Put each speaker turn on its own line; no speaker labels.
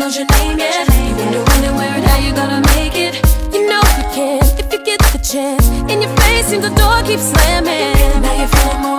knows your name yet. You wonder when and where and how you gonna make it. You know you can if you get the chance. In your face seems the door keeps slamming. Now you're feeling more